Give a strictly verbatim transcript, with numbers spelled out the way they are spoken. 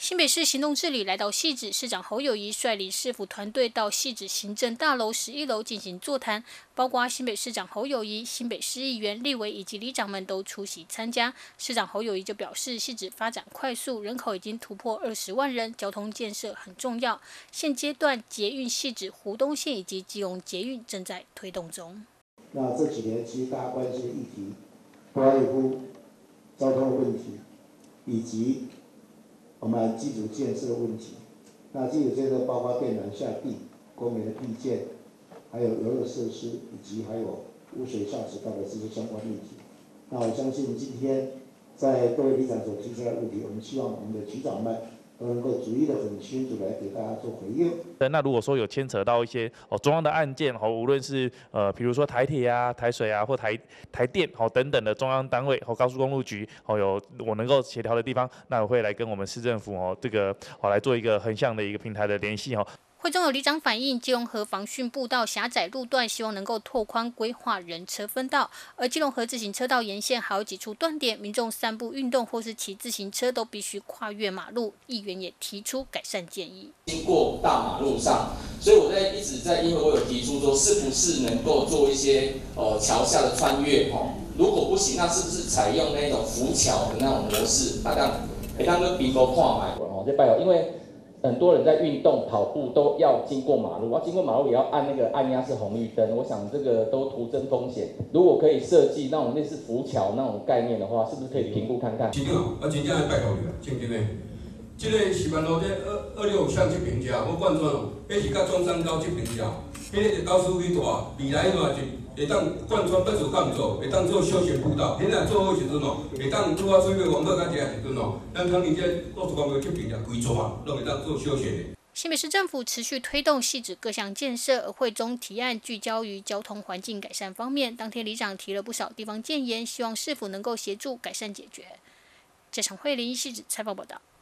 新北市行动治理来到汐止，市长侯友宜率领市府团队到汐止行政大楼十一楼进行座谈，包括新北市长侯友宜、新北市议员、立委以及里长们都出席参加。市长侯友宜就表示，汐止发展快速，人口已经突破二十万人，交通建设很重要。现阶段捷运汐止湖东线以及基隆捷运正在推动中。 那这几年其实大家关心的议题，不外乎交通的问题，以及我们基础建设的问题。那基础建设包括电缆下地、公园的辟建，还有游乐设施，以及还有污水下水道的这些相关议题。那我相信今天在各位里长所提出来的问题，我们希望我们的局长们都能够逐一的很清楚来给大家做回应。 那如果说有牵扯到一些哦中央的案件哦，无论是呃比如说台铁啊、台水啊或台台电哦等等的中央单位哦，高速公路局哦有我能够协调的地方，那我会来跟我们市政府哦这个哦来做一个横向的一个平台的联系哦。 会中有里长反映，基隆河防汛步道狭窄路段，希望能够拓宽规划人车分道；而基隆河自行车道沿线还有几处断点，民众散步运动或是骑自行车都必须跨越马路。议员也提出改善建议。 经过大马路上，所以我在一直在，因为我有提出说，是不是能够做一些呃桥下的穿越哦？如果不行，那是不是采用那种浮桥的那种模式？啊，让会当个比沟看卖哦，这拜哦，因为。很多人在运动、跑步都要经过马路，要经过马路也要按那个按压式红绿灯。我想这个都徒增风险。如果可以设计那种类似浮桥那种概念的话，是不是可以评估看看？ 市长，我真正要拜托你了，真正的。这个石板路这二二六巷这边遮，我贯穿哦，迄是甲中山高这边遮，迄个就高速规大，未来嘛就会当贯穿不足干做，会当做休闲步道。现在做好时阵哦，会当拄啊水尾王岛甲这时阵哦，咱肯定这高速公路这边遮规抓，拢会当做休闲的。 新北市政府持续推动汐止各项建设，而会中提案聚焦于交通环境改善方面。当天里长提了不少地方建言，希望市府能够协助改善解决。这场会林汐止采访报道。